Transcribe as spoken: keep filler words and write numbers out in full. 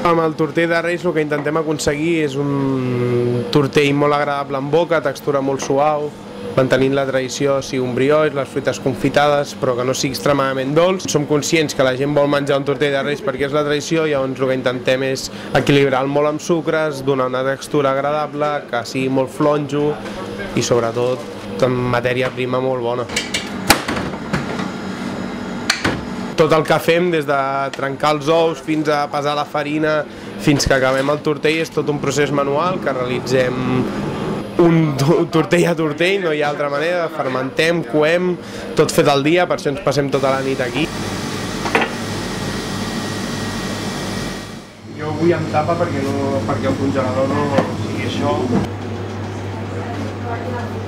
Amb el tortell de Reis el que intentem aconseguir és un tortell molt agradable en boca, textura molt suau, mantenint la tradició, sigui un brioix, les fruites confitades, però que no sigui extremadament dolç. Som conscients que la gent vol menjar un tortell de Reis perquè és la tradició, i llavors el que intentem és equilibrar-lo molt amb sucres, donar una textura agradable, que sigui molt flonjo i sobretot amb matèria prima molt bona. Tot el que fem, des de trencar els ous fins a pesar la farina, fins que acabem el tortell, és tot un procés manual que realitzem un tortell a tortell, no hi ha altra manera, fermentem, coem, tot fet al dia, per això ens passem tota la nit aquí. Jo vull amb tapa perquè, no, perquè el congelador no sigui això.